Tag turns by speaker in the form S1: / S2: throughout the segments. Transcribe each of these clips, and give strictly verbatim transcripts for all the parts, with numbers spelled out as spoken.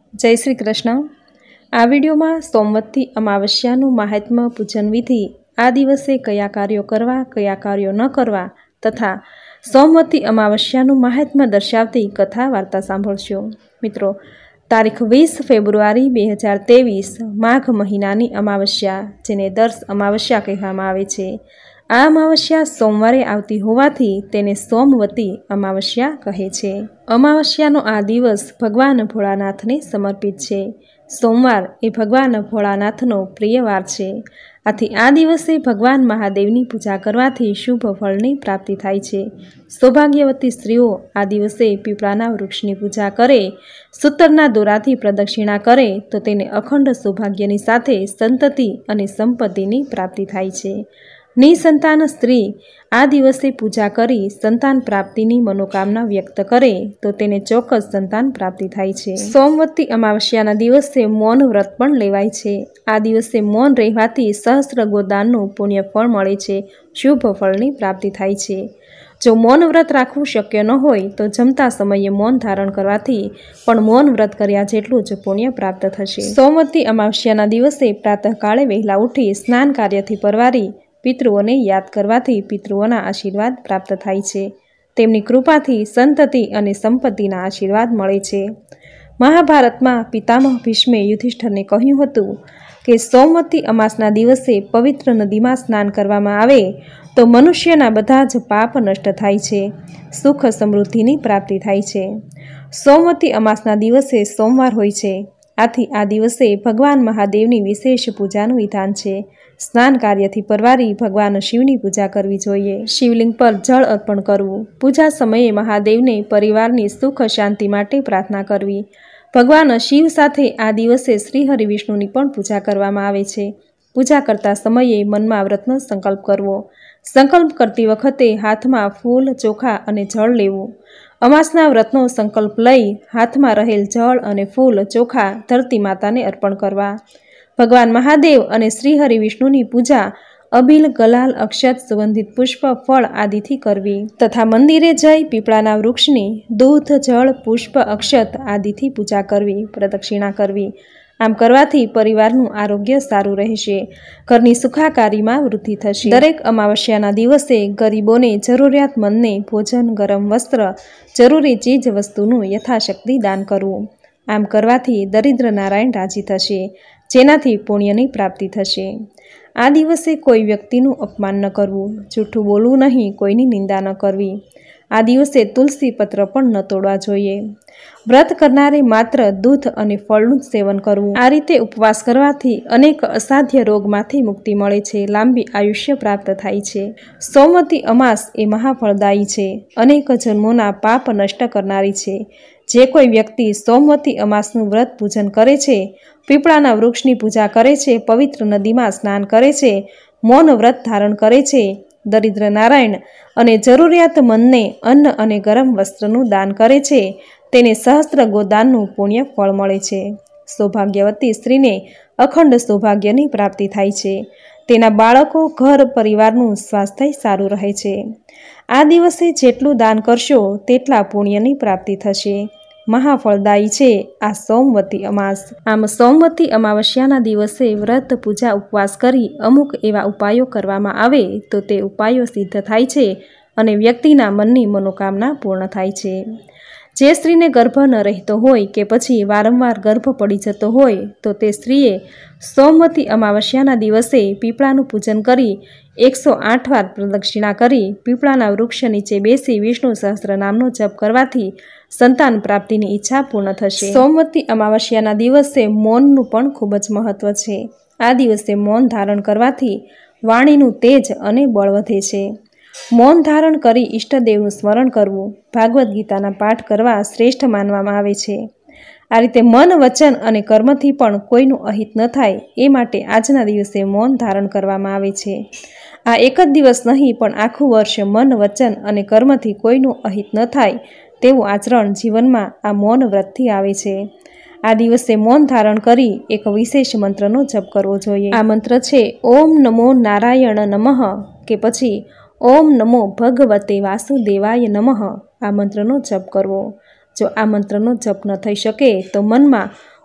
S1: जय श्री कृष्ण। आ विडियो में सोमवती अमावस्याનું महात्म्य पूजन विधि, आ दिवसे कया कार्यों करवा कया कार्यों न करवा तथा सोमवती अमावस्याનું महात्म्य दर्शावती कथा वार्ता सांभळशो। मित्रों, तारीख वीस फेब्रुआरी बे हज़ार तेवीस माघ महीनानी अमावस्या, जेने दर्श अमावस्या कहेवामां आवे छे। आ अमावस्या सोमवारे आवती होवाथी तेने सोमवती अमावस्या कहे छे। अमावस्यानो आ दिवस भगवान भोळानाथने समर्पित छे। सोमवार ए भगवान भोळानाथनो प्रिय वार छे। आथी आ दिवसे भगवान महादेवनी पूजा करवाथी शुभ फलनी प्राप्ति थाय छे। सौभाग्यवती स्त्रीओ आ दिवसे पीपळाना वृक्षनी पूजा करे, सूतરના દોરાથી प्रदक्षिणा करे तो तेने अखंड सौभाग्यनी साथे संतति अने संपत्तिनी प्राप्ति थाय छे। निसंतान स्त्री आ दिवसे पूजा करी संतान प्राप्तिनी मनोकामना व्यक्त करे तो तेने चोक्कस संतान प्राप्ति थाय छे। सोमवती अमावस्याना दिवसे मौन व्रत पण लेवाय छे। आ दिवसे मौन रहेवाथी सहस्त्र गोदाननुं पुण्य फळ मळे छे, शुभ फळनी प्राप्ति थाय छे। जो मौन व्रत राखवुं शक्य न होय तो जमता समये मौन धारण करवाथी पण मौन व्रत कर्या जेटलुं ज पुण्य प्राप्त थशे। सोमवती अमावस्याना दिवसे प्रातःकाळे वहेला उठी स्नान कार्यथी परवारी पितृओने याद करवाथी पितृओना आशीर्वाद प्राप्त थाय छे। तेमनी कृपाथी संतति अने संपत्तिना आशीर्वाद मळे छे। महाभारतमां पितामह भीष्मे युधिष्ठिरने कह्युं हतुं के सोमवती अमासना दिवसे पवित्र नदीमां स्नान करवामां आवे तो मनुष्यना बधा ज पाप नष्ट थाय छे, सुख समृद्धिनी प्राप्ति थाय छे। सोमवती अमासना दिवसे सोमवार होय छे, आथी आ दिवसे भगवान महादेवनी विशेष पूजानुं विधान छे। स्नान कार्यथी परवारी भगवान शिवनी पूजा करवी जोईए। शिवलिंग पर जल अर्पण करवुं। पूजा समये महादेवने परिवारनी सुख शांति माटे प्रार्थना करवी। भगवान शिव साथे आ दिवसे श्रीहरि विष्णुनी पण पूजा करवामां आवे छे। पूजा करता समये मनमा व्रतनो संकल्प करवो। संकल्प करती वखते हाथमां फूल, चोखा अने जळ लेवुं। अमासना व्रतनो संकल्प लई हाथमां रहेल जळ अने फूल, चोखा धरती माताने अर्पण करवा। भगवान महादेव अने श्रीहरि विष्णुनी पूजा अबील, गलाल, अक्षत, सुगंधित पुष्प, फळ आदिथी करवी तथा मंदिरे जई पीपळाना वृक्षनी दूध, जळ, पुष्प, अक्षत आदिथी पूजा करवी, प्रदक्षिणा करवी। आम करवाथी परिवारनुं आरोग्य सारुं रहेशे, घरनी सुखाकारीमां वृद्धि थशे। दरेक अमावस्याना दिवसे गरीबोने, जरूरियातमंदने भोजन, गरम वस्त्र, जरूरी चीज वस्तुनुं यथाशक्ति दान करवुं। आम करवाथी दरिद्र नारायण राजी थशे, जेनाथी पुण्यनी प्राप्ति थशे। आ दिवसे कोई व्यक्तिनुं अपमान न करवुं, जूठुं बोलवुं नहीं, कोईनी निंदा न करवी। आ दिवसे तुलसी पत्र पण न तोड़वा जोईए। व्रत करनारे मात्र दूध अने फळनुं सेवन करवुं। आ रीते उपवास करवाथी अनेक असाध्य रोगमांथी मुक्ति मळे छे, लांबी आयुष्य प्राप्त थाय छे। सोमवती अमास ए महाफलदायी छे, अनेक जन्मोना पाप नष्ट करनारी छे। जे कोई व्यक्ति सोमवती अमासनुं व्रत पूजन करे छे, पीपळाना वृक्षनी पूजा करे छे, पवित्र नदीमां स्नान करे छे, मौन व्रत धारण करे छे, दरिद्र नारायण अने जरूरियातमंदने अन्न अने गरम वस्त्रनुं दान करे छे, तेने सहस्त्र गोदाननुं पुण्य फळ मळे छे। सौभाग्यवती स्त्रीने अखंड सौभाग्यनी प्राप्ति थाय छे। तेना बाळको, घर, परिवारनुं स्वास्थ्य सारुं रहे छे। आ दिवसे जेटलुं दान करशो तेटला पुण्यनी प्राप्ति थशे। महाफलदायी छे आ सोमवती अमास। आम सोमवती अमावस्याना दिवसे व्रत, पूजा, उपवास करी अमुक एवा उपायो करवामां आवे तो ते उपायो सिद्ध थाय छे अने व्यक्तिना मननी मनोकामना पूर्ण थाय छे। जे स्त्रीने गर्भ न रहेतो होय के पछी वारंवार गर्भ पड़ी जतो होय तो ते स्त्रीए सोमवती अमावस्याना दिवसे पीपळानुं पूजन करी एक सौ आठ वार प्रदक्षिणा करी पीपळाना वृक्ष नीचे बेसी विष्णु सहस्त्रनामनो जप करवाथी संतान प्राप्तिनी इच्छा पूर्ण थशे। सोमवती अमावस्याना दिवसे मौननुं पण खूब ज महत्व छे। आ दिवसे मौन धारण करवाथी वाणीनुं तेज अने बळ वधे छे। मौन धारण करी इष्टदेवनुं स्मरण करवुं, भागवत गीताना पाठ करवा श्रेष्ठ मानवामां आवे छे। आ रीते मन, वचन अने कर्मथी पण कोईनुं अहित न थाय ए माटे आजना दिवसे मौन धारण करवामां आवे छे। आ एक ज दिवस नहीं पण आखुं वर्ष मन, वचन अने कर्मथी कोईनुं अहित न थाय तेवुं आचरण जीवनमां आ मौन व्रतथी आवे छे। आ दिवसे मौन धारण करी एक विशेष मंत्रनो जप करवो जोईए। आ मंत्र छे ओम नमो नारायण नमः के पछी ओम नमो भगवते वासुदेवाय नमः। आ मंत्रनो जप करवो। जो आ मंत्रनो जप न थई शके तो मनमा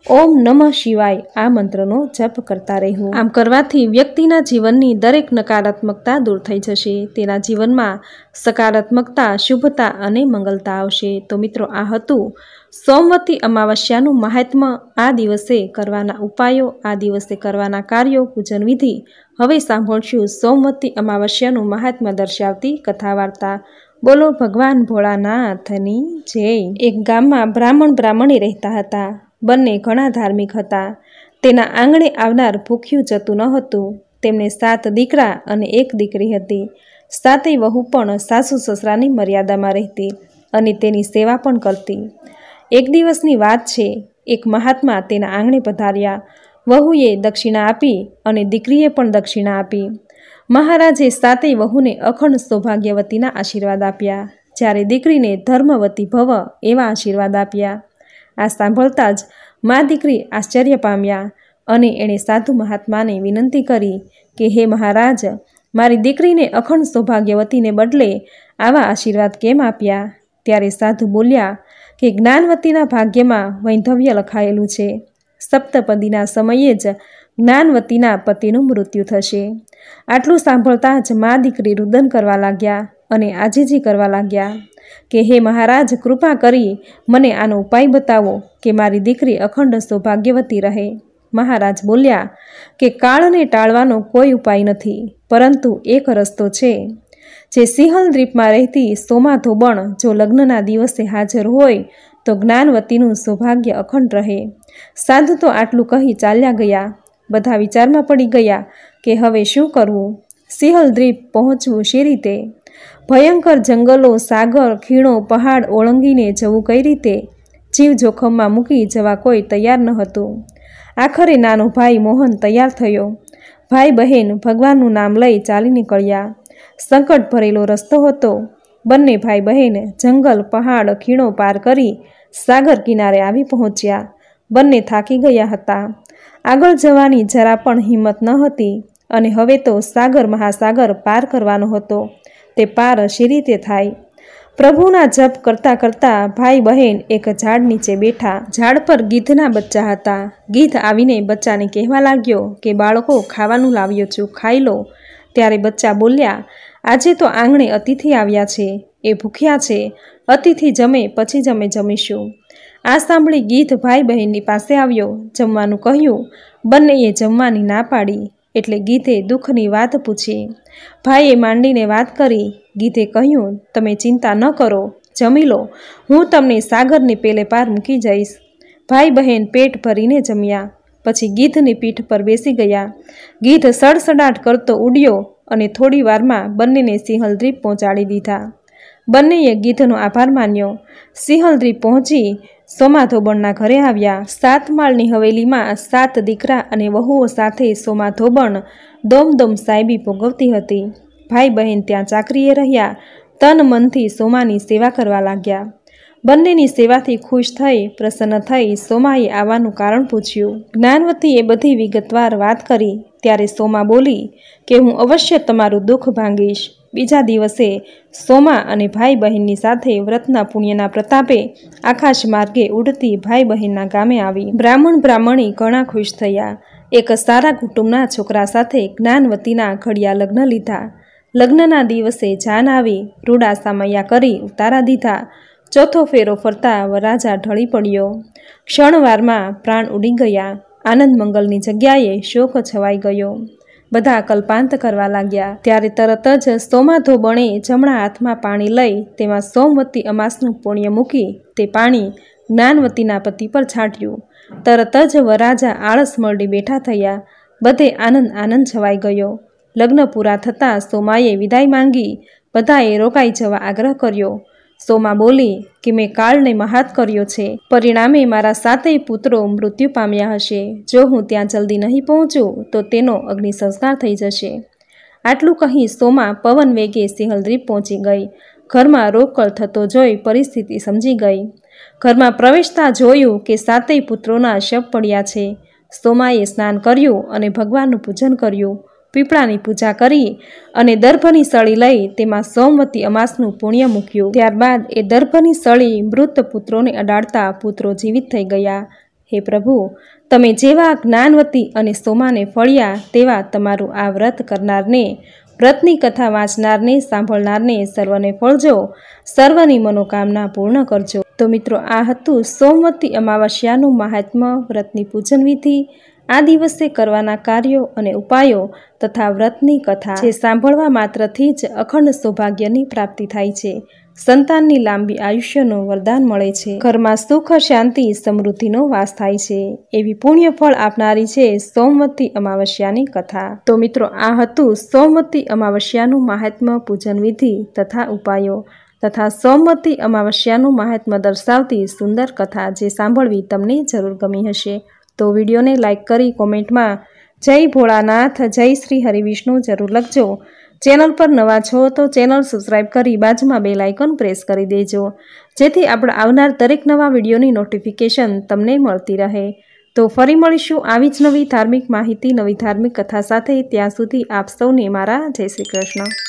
S1: ઓમ નમઃ શિવાય આ મંત્રનો જપ કરતા રહેવું. આમ કરવાથી વ્યક્તિના જીવનની દરેક નકારાત્મકતા દૂર થઈ જશે. તેના જીવનમાં સકારાત્મકતા, શુભતા અને મંગલતા આવશે. તો મિત્રો, આ હતું સોમવતી અમાવસ્યાનું મહાત્મ્ય, આ દિવસે કરવાના ઉપાયો, આ દિવસે કરવાના કાર્યો, પૂજન વિધિ. હવે સાંભળશું સોમવતી અમાવસ્યાનું મહાત્મ્ય દર્શાવતી કથા વાર્તા. બોલો ભગવાન ભોળાનાથની જય. એક ગામમાં બ્રાહ્મણ બ્રાહ્મણી રહેતા હતા. બંને ઘણા ધાર્મિક હતા. તેના આંગણે આવનાર ભૂખ્યું જતું ન હતું. તેમને સાત દીકરા અને એક દીકરી હતી. સાતેય વહુ પણ સાસુ સસરાની મર્યાદામાં રહેતી અને તેની સેવા પણ કરતી. એક દિવસની વાત છે. એક મહાત્મા તેના આંગણે પધાર્યા. વહુએ દક્ષિણા આપી અને દીકરીએ પણ દક્ષિણા આપી. મહારાજે સાતેય વહુને અખંડ સૌભાગ્યવતીના આશીર્વાદ આપ્યા, જ્યારે દીકરીને ધર્મવતી ભવ એવા આશીર્વાદ આપ્યા. આ સાંભળતા જ મા દીકરી આશ્ચર્ય પામ્યા અને એણે સાધુ મહાત્માને વિનંતી કરી કે હે મહારાજ, મારી દીકરીને અખંડ સૌભાગ્યવતીને બદલે આવા આશીર્વાદ કેમ આપ્યા? ત્યારે સાધુ બોલ્યા કે જ્ઞાનવતીના ભાગ્યમાં વૈંધવ્ય લખાયેલું છે. સપ્તપદીના સમયે જ જ્ઞાનવતીના પતિનું મૃત્યુ થશે. આટલું સાંભળતા જ મા દીકરી રુદન કરવા લાગ્યા અને આજીજી કરવા લાગ્યા કે હે મહારાજ, કૃપા કરી મને આનો ઉપાય બતાવો કે મારી દીકરી અખંડ સૌભાગ્યવતી રહે. મહારાજ બોલ્યા કે કાળને ટાળવાનો કોઈ ઉપાય નથી, પરંતુ એક રસ્તો છે. જે સિંહલ દ્વીપમાં રહેતી સોમા ધોબણ જો લગ્નના દિવસે હાજર હોય તો જ્ઞાનવતીનું સૌભાગ્ય અખંડ રહે. સાધુ તો આટલું કહી ચાલ્યા ગયા. બધા વિચારમાં પડી ગયા કે હવે શું કરવું? સિંહલ દ્વીપ પહોંચવું શી રીતે? ભયંકર જંગલો, સાગર, ખીણો, પહાડ ઓળંગીને જવું કઈ રીતે? જીવ જોખમમાં મૂકી જવા કોઈ તૈયાર ન હતું. આખરે નાનો ભાઈ મોહન તૈયાર થયો. ભાઈ બહેન ભગવાનનું નામ લઈ ચાલી નીકળ્યા. સંકટ ભરેલો રસ્તો હતો. બંને ભાઈ બહેન જંગલ, પહાડ, ખીણો પાર કરી સાગર કિનારે આવી પહોંચ્યા. બંને થાકી ગયા હતા. આગળ જવાની જરા પણ હિંમત ન હતી અને હવે તો સાગર મહાસાગર પાર કરવાનો હતો. તે પાર શી રીતે થાય? પ્રભુના જપ કરતાં કરતાં ભાઈ બહેન એક ઝાડ નીચે બેઠા. ઝાડ પર ગીધના બચ્ચા હતા. ગીધ આવીને બચ્ચાને કહેવા લાગ્યો કે બાળકો, ખાવાનું લાવ્યો છું, ખાઈ લો. ત્યારે બચ્ચા બોલ્યા, આજે તો આંગણે અતિથિ આવ્યા છે, એ ભૂખ્યા છે. અતિથિ જમે પછી જમે જમીશું. આ સાંભળી ગીધ ભાઈ બહેનની પાસે આવ્યો. જમવાનું કહ્યું. બંનેએ જમવાની ના પાડી. એટલે ગીધે દુઃખની વાત પૂછી. ભાઈએ માંડીને વાત કરી. ગીધે કહ્યું, તમે ચિંતા ન કરો, જમી લો, હું તમને સાગરની પેલે પાર મૂકી જઈશ. ભાઈ બહેન પેટ ભરીને જમ્યા. પછી ગીધની પીઠ પર બેસી ગયા. ગીધ સડસડાટ કરતો ઉડ્યો અને થોડી વારમાં બંનેને સિંહલ દ્વીપ પહોંચાડી દીધા. બંનેએ ગીધનો આભાર માન્યો. સિંહલ દ્વીપ પહોંચી સોમા ધોબણના ઘરે આવ્યા. સાત માળની હવેલીમાં સાત દીકરા અને વહુઓ સાથે સોમા ધોબણ દોમદોમ સાહેબી ભોગવતી હતી. ભાઈ બહેન ત્યાં ચાકરીએ રહ્યા. તન મનથી સોમાની સેવા કરવા લાગ્યા. બંનેની સેવાથી ખુશ થઈ પ્રસન્ન થઈ સોમાએ આવવાનું કારણ પૂછ્યું. જ્ઞાનવતીએ બધી વિગતવાર વાત કરી. ત્યારે સોમા બોલી કે હું અવશ્ય તમારું દુઃખ ભાંગીશ. બીજા દિવસે સોમા અને ભાઈ બહેનની સાથે વ્રતના પુણ્યના પ્રતાપે આકાશ માર્ગે ઉડતી ભાઈ બહેનના ગામે આવી. બ્રાહ્મણ બ્રાહ્મણી ઘણા ખુશ થયા. એક સારા કુટુંબના છોકરા સાથે જ્ઞાનવતીના ઘડિયા લગ્ન લીધા. લગ્નના દિવસે જાન આવી રૂડા સામૈયા કરી ઉતારા દીધા. ચોથો ફેરો ફરતા વરરાજા ઢળી પડ્યો. ક્ષણવારમાં પ્રાણ ઉડી ગયા. આનંદ મંગલની જગ્યાએ શોક છવાઈ ગયો. બધા કલ્પાંત કરવા લાગ્યા. ત્યારે તરત જ સોમા ધોબણે જમણા હાથમાં પાણી લઈ તેમાં સોમવતી અમાસનું પુણ્ય મૂકી તે પાણી જ્ઞાનવતીના પતિ પર છાંટ્યું. તરત જ વરરાજા આળસ મરડી બેઠા થયા. બધે આનંદ આનંદ છવાઈ ગયો. લગ્ન પૂરા થતાં સોમાએ વિદાય માંગી. બધાએ રોકાઈ જવા આગ્રહ કર્યો. સોમા બોલી કે મેં કાળને મહાત કર્યો છે, પરિણામે મારા સાતેય પુત્રો મૃત્યુ પામ્યા હશે. જો હું ત્યાં જલ્દી નહીં પહોંચું તો તેનો અગ્નિ સંસ્કાર થઈ જશે. આટલું કહી સોમા પવન વેગે સિંહલ દ્વીપ પહોંચી ગઈ. ઘરમાં રોકકળ થતો જોઈ પરિસ્થિતિ સમજી ગઈ. ઘરમાં પ્રવેશતા જોયું કે સાતેય પુત્રોના શવ પડ્યા છે. સોમાએ સ્નાન કર્યું અને ભગવાનનું પૂજન કર્યું. પીપળાની પૂજા કરી અને દર્ભની સળી લઈ તેમાં સોમવતી અમાસનું પુણ્ય મૂક્યું. ત્યારબાદ એ દર્ભની સળી મૃત પુત્રોને અડાડતા પુત્રો જીવિત થઈ ગયા. હે પ્રભુ, તમે જેવા જ્ઞાનવતી અને સોમાને ફળ્યા તેવા તમારું આ વ્રત કરનારને, વ્રતની કથા વાંચનારને, સાંભળનારને સર્વને ફળજો, સર્વની મનોકામના પૂર્ણ કરજો। તો મિત્રો, આ હતું સોમવતી અમાવસ્યાનું મહાત્મ્ય, વ્રતની પૂજન વિધિ, આ દિવસે કરવાના કાર્યો અને ઉપાયો તથા વ્રતની કથા, જે સાંભળવા માત્રથી જ અખંડ સૌભાગ્યની પ્રાપ્તિ થાય છે, સંતાનની લાંબી આયુષ્યનું વરદાન મળે છે, ઘરમાં સુખ, શાંતિ, સમૃદ્ધિનો વાસ થાય છે, એવી પુણ્ય ફળ આપનારી છે સોમવતી અમાવસ્યાની કથા। તો મિત્રો, આ હતું સોમવતી અમાવસ્યાનું મહાત્મ્ય, પૂજન વિધિ તથા ઉપાયો તથા સોમવતી અમાવસ્યાનું મહાત્મ્ય દર્શાવતી સુંદર કથા, જે સાંભળવી તમને જરૂર ગમી હશે। તો વિડીયોને લાઇક કરી કોમેન્ટમાં જય ભોળાનાથ, જય શ્રી હરિવિષ્ણુ જરૂર લખજો। ચેનલ પર નવા છો તો ચેનલ સબસ્ક્રાઈબ કરી બાજુમાં બેલ આઇકોન પ્રેસ કરી દેજો, જેથી આપણે આવનાર દરેક નવા વિડીયોની નોટિફિકેશન તમને મળતી રહે। તો ફરી મળીશું આવી જ નવી ધાર્મિક માહિતી, નવી ધાર્મિક કથા સાથે। ત્યાં સુધી આપ સૌને મારા જય શ્રી કૃષ્ણ।